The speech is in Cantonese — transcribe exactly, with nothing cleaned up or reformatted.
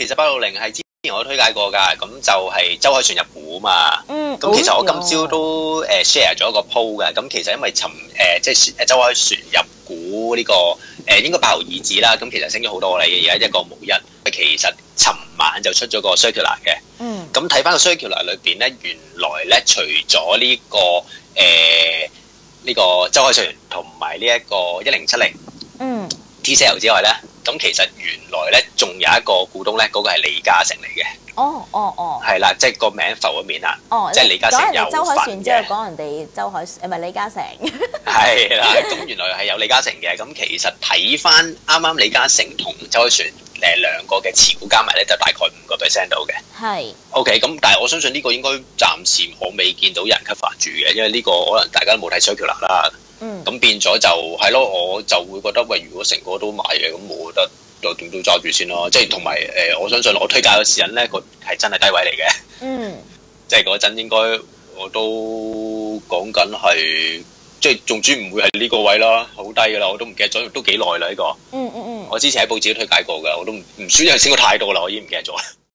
其實八六零係之前我都推介過㗎，咁就係周海旋入股啊嘛。 嗯， 咁其實我今朝都誒 share 咗一個 po 嘅，咁其實因為尋誒、呃、即係誒周海旋入股呢、這個誒、呃、應該八毫二子啦，咁其實升咗好多啦，而家一個無一。其實尋晚就出咗個 circular 嘅， 嗯， 咁睇翻個 circular 裏邊咧，原來咧除咗呢、這個誒呢、呃這個周海旋同埋呢一個一零七零嗯 T C L 之外咧，咁其實原來咧仲有一個股東咧，嗰、那個係李嘉誠嚟嘅。 哦哦哦， 係啦，即係個名浮咗面啦。 哦， 即係李嘉誠有份嘅。 周海旋之後講人哋周海誒唔係李嘉誠。 係啦，咁原來係有李嘉誠嘅。咁其實睇翻啱啱李嘉誠同周海旋誒兩個嘅持股加埋咧，就大概五個 percent 到嘅。 係。 OK，咁但係我相信呢個應該暫時我未見到有人 cover 住嘅，因為呢個可能大家都冇睇 circular 啦。 嗯。 咁變咗就係咯，我就會覺得喂，如果成個都買嘅，咁我覺得。就點都揸住先咯，即係同埋誒，我相信我推介嘅時陣咧，個係真係低位嚟嘅。嗯，即係嗰陣應該我都講緊係，即係仲之唔會係呢個位啦，好低噶啦，我都唔記得咗，都幾耐啦呢個。嗯嗯嗯。我之前喺報紙都推介過㗎，我都唔唔算因為升過太多啦，我已經唔記得咗。